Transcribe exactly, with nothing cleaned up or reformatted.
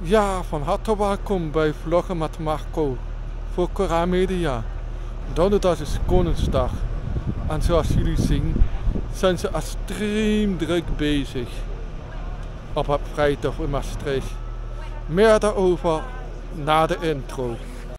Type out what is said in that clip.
Ja, van harte welkom bij Vloggen met Marco voor Cora Media. Donderdag is Koningsdag en zoals jullie zien zijn ze extreem druk bezig op het vrijdag in Maastricht. Meer daarover na de intro.